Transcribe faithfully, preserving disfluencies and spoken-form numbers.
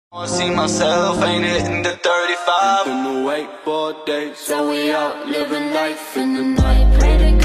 I see myself, ain't it, in the thirty-five. Been awake for days, so we out living life in the night. Pray to